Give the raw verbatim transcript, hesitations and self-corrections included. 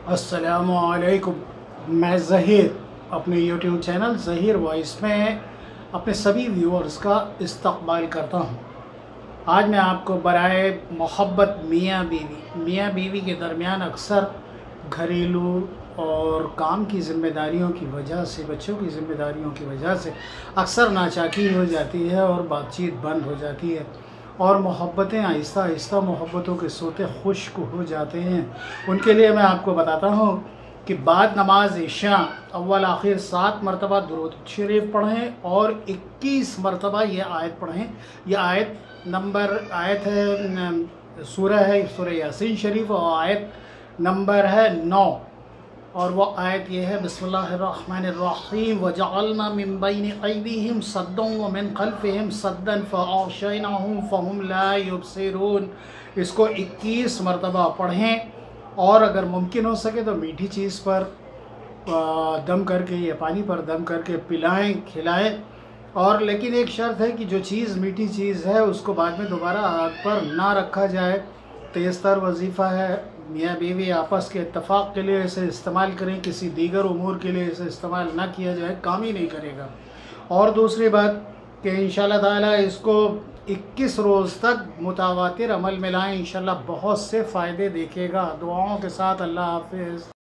अस्सलामुअलैकुम। मैं ज़हीर अपने यूट्यूब चैनल ज़हीर वॉइस में अपने सभी व्यूअर्स का इस्तक़बाल करता हूँ। आज मैं आपको बराए मोहब्बत मियाँ बीवी मियाँ बीवी के दरमियान अक्सर घरेलू और काम की ज़िम्मेदारियों की वजह से, बच्चों की ज़िम्मेदारियों की वजह से अक्सर नाचाकी हो जाती है और बातचीत बंद हो जाती है और मोहब्बतें आहिस्ता आहिस्ता मोहब्बतों के सोते खुश्क हो जाते हैं। उनके लिए मैं आपको बताता हूँ कि बाद नमाज इशा अव्वल आखिर सात मरतबा दुरूद शरीफ पढ़ें और इक्कीस मरतबा ये आयत पढ़ें। यह आयत नंबर आयत है सूरह है सूरह यासीन शरीफ और आयत नंबर है नौ और वो आयत ये है बिस्मिल्लाहिर्रहमानिर्रहीम वजअलना मिन बैनि अयदीहिम सद्दन व मिन खल्फिहिम सद्दन फअग़शयनाहुम फहुम ला युबसिरून। इसको इक्कीस मरतबा पढ़ें और अगर मुमकिन हो सके तो मीठी चीज़ पर दम करके या पानी पर दम करके पिलाएं खिलाएं। और लेकिन एक शर्त है कि जो चीज़ मीठी चीज़ है उसको बाद में दोबारा आग पर ना रखा जाए। तेज़तर वजीफ़ा है, मियाँ बीवी आपस के इत्तफ़ाक़ के लिए इसे इस्तेमाल करें, किसी दीगर उमूर के लिए इसे इस्तेमाल ना किया जाए, काम ही नहीं करेगा। और दूसरी बात कि इंशाअल्लाह ताला इसको इक्कीस रोज़ तक मुतावातिर अमल में लाएँ, इंशाअल्लाह बहुत से फ़ायदे देखेगा। दुआओं के साथ अल्लाह हाफ़िज़।